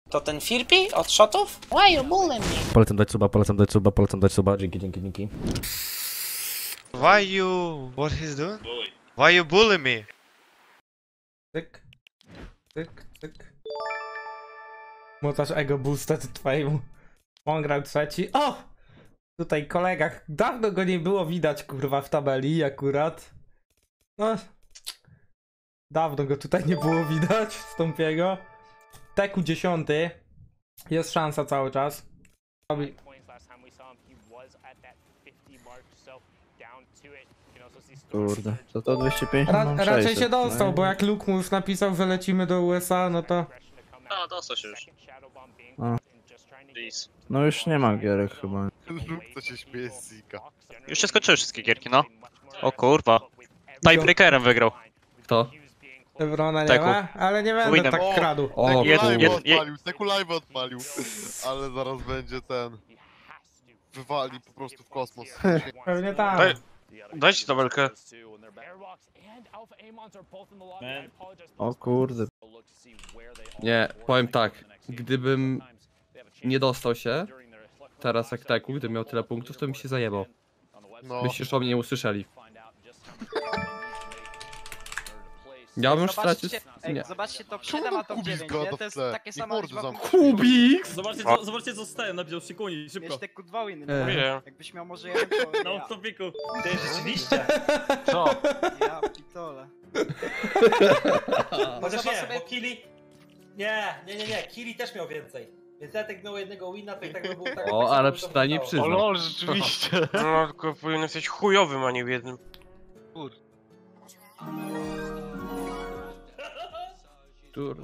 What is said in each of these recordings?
To ten Firpi od shotów? Why you bullying me? Polecam dać suba, dzięki. Why you... What he's doing? Why you bully me? Tyk. Mocasz ego boosted twojemu. On grał trzeci. O! Tutaj kolega. Dawno go nie było widać, kurwa, w tabeli akurat. No. Dawno go tutaj nie było widać, Stąpiego. Teku 10. Jest szansa cały czas. Kurde, to 250 Raczej się dostał, bo jak Luke mu już napisał, że lecimy do USA, no to... No, dostał się już. A. Please. No już nie ma gierek chyba. To się śmieje z Zika. Już się skończyły wszystkie gierki, no. O kurwa. Tiebreakerem wygrał. To. Evrona nie Teku. ma, ale nie będę Winem. tak kradł. O, Teku live odpalił. Ale zaraz będzie ten... Wywali po prostu w kosmos. Pewnie tak. Dajcie tabelkę. O kurde. Nie, powiem tak. Gdybym nie dostał się teraz jak Teku, gdybym miał tyle punktów, to bym się zajebał. No. Byście już o mnie nie usłyszeli. Ja bym już stracił... Nie. Zobaczcie top 7 a top 9, nie? To jest takie samo liczba punktów. Kubiks! Zobaczcie co stałem, napisał Szykuni, szybko. Mieć te Q2 winy, Nie. jakbyś miał może jeden, to No ja. w topiku. Ty rzeczywiście. Co? Ja pitole. Chociaż Zobacz nie, sobie- bo Kili... Nie. Kili też miał więcej. Więc ja tak miał jednego wina, to i tak by było tak... O, ale przynajmniej O przyznał. lol, rzeczywiście. No, tylko powinien jesteś chujowym, a nie w jednym. Tur.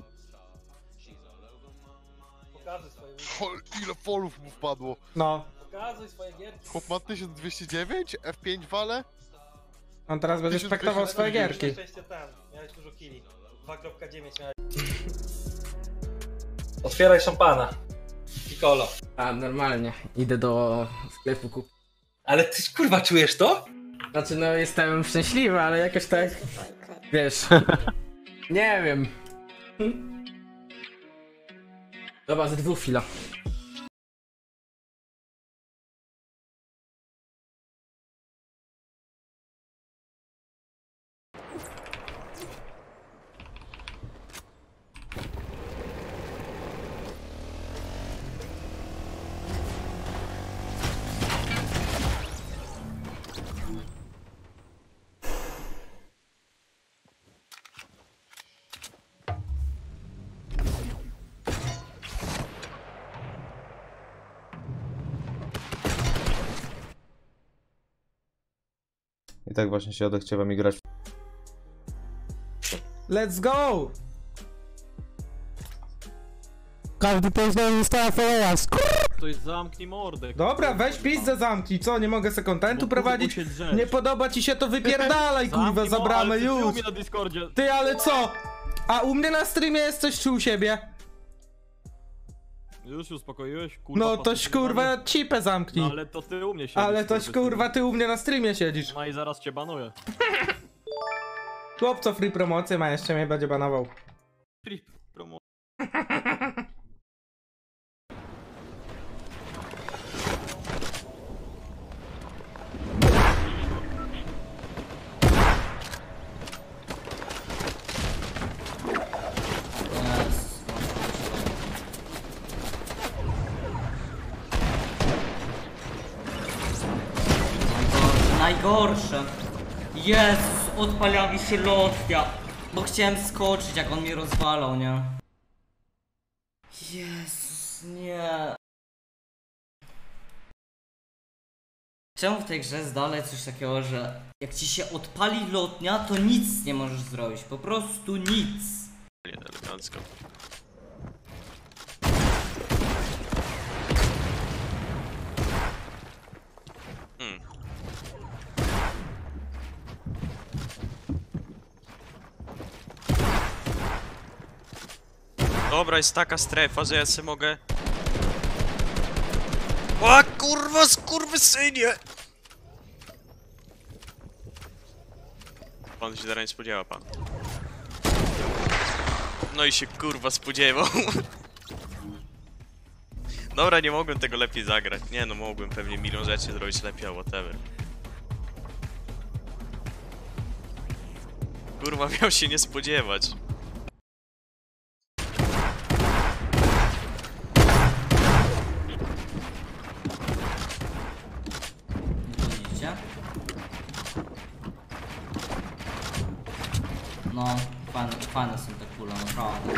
Pokazuj swoje Ile folów mu wpadło? No. Pokazuj swoje gierki. Chłop ma 1209, F5 wale? On teraz będzie spektował swoje gierki. Na szczęście ten, miałeś dużo killi. 2.9 miałeś. Otwieraj szampana. Piccolo. A, normalnie. Idę do sklepu kup. Ale ty kurwa czujesz to? Znaczy, no jestem szczęśliwy, ale jakoś tak... Wiesz... Nie wiem. Dobra, ze 2 chwila. I tak właśnie się odechciewa mi grać. Let's go! Każdy poznał została followers. To jest zamknij mordę. Dobra, weź pizdę zamknij, co? Nie mogę se kontentu prowadzić? Nie podoba ci się, to wypierdalaj, kurwa, za bramę już! na Discordzie. Ty, ale co? A u mnie na streamie jest coś czy u siebie? Już się uspokoiłeś? Kurwa, No toś kurwa cipę No zamknij. ale to ty u mnie siedzisz. Ale toś kurwa ty u mnie na streamie siedzisz. No i zaraz cię banuję. Chłopco free promocję ma, jeszcze mnie będzie banował. Free promo. Najgorsze. Jezus, odpala mi się lotnia. Bo chciałem skoczyć, jak on mnie rozwalał, nie? Jezus, nie. Czemu w tej grze jest dalej coś takiego, że jak ci się odpali lotnia, to nic nie możesz zrobić. Po prostu nic. Elegancko. Dobra, jest taka strefa, że ja sobie mogę... O kurwa, skurwysynie! Pan się teraz nie spodziewa, pan. No i się kurwa spodziewał. Dobra, nie mogłem tego lepiej zagrać. Nie no, mogłem pewnie milion rzeczy zrobić lepiej, albo whatever. Kurwa, miał się nie spodziewać. Widzicie? No, fajne są te kule, naprawdę.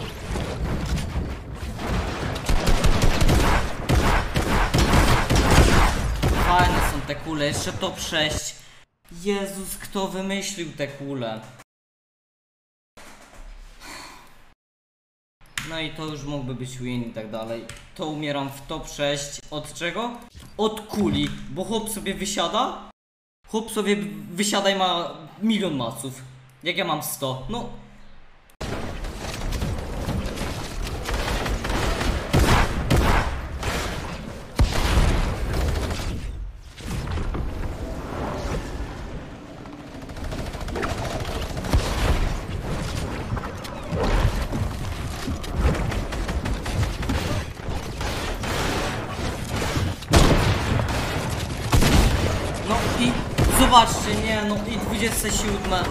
Fajne są te kule, jeszcze top 6. Jezus, kto wymyślił te kule? No i to już mógłby być win i tak dalej. To umieram w top 6. Od czego? Od kuli, bo chłop sobie wysiada. Chłop sobie wysiada i ma milion maców. Jak ja mam 100, no. No i zobaczcie, nie no i 27.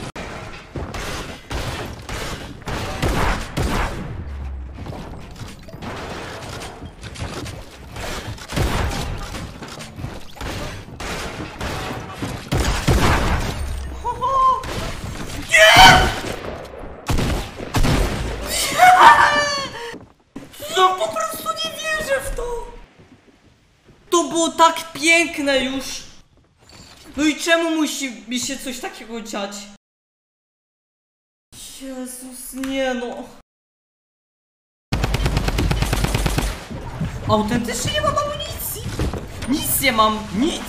No po prostu nie wierzę w to. To było tak piękne już. No i czemu musi mi się coś takiego dziać? Jezus, nie no. Autentycznie nie mam amunicji. Nic nie mam, nic.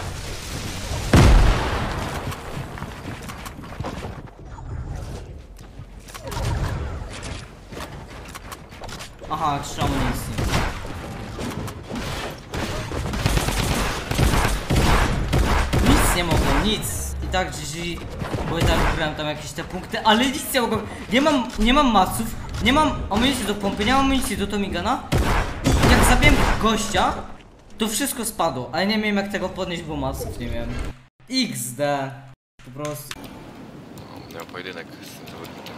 Aha, 3 amunicji. Nic nie mogłem, nic. I tak GG, bo i tak wygrałem tam jakieś te punkty, ale nic nie mogłem. Nie mam maców, nie mam amunicji do pompy, nie mam amunicji do Tomigana. I jak zabiłem gościa, to wszystko spadło, ale nie wiem jak tego podnieść, bo maców nie miałem. XD. Po prostu. Miał pojedynek z tym zawodnikiem.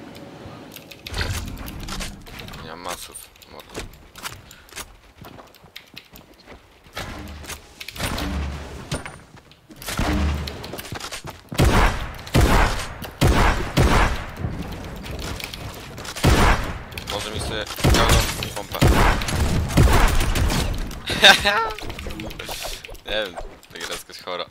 Nie mam maców. Może mi sobie pełną pompę. Nie wiem, ta gra jest chora.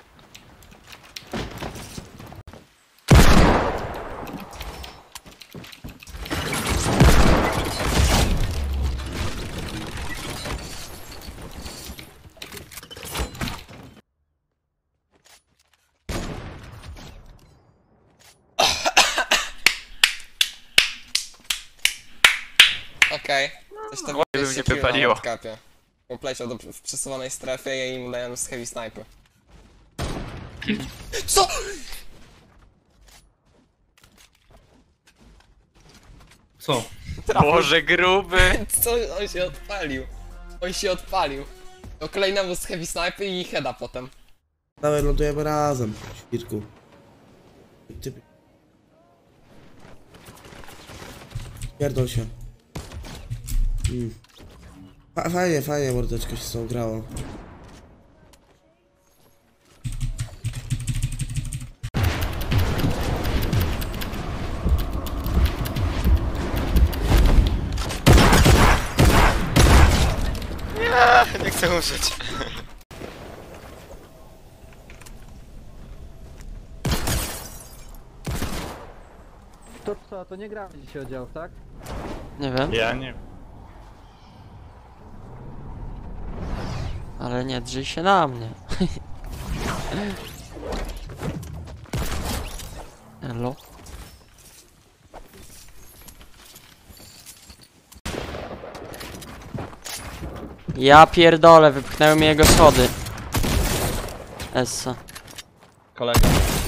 Okej, coś tam by mnie wypaliło. On pleciał w przesuwanej strefie, ja im dałem z heavy sniper. Co?! Co? Boże, gruby! Co? On się odpalił. On się odpalił. To kolejnemu z heavy sniper i heada potem. Dawaj, lądujemy razem, świrku. Pierdol się. Fajnie mordeczka się z tą grało. Nie chcę umrzeć. To co, to nie gramy dzisiaj o dział, tak? Nie wiem. Ja nie. Ale nie drzyj się na mnie. Hello? Ja pierdolę, wypchnęły mi jego schody. Essa. Kolega.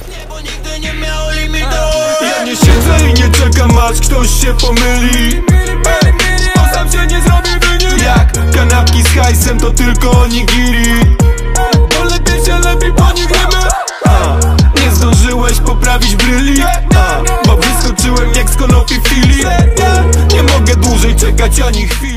Ja nie siedzę i nie czekam aż ktoś się pomyli. Bo sam się nie zrobi wynik. Jak onigiri. Polepiej się lepiej, bo nie wiemy. Nie zdążyłeś poprawić bryli, bo wyskoczyłem jak z konopi fili. Nie mogę dłużej czekać ani chwili.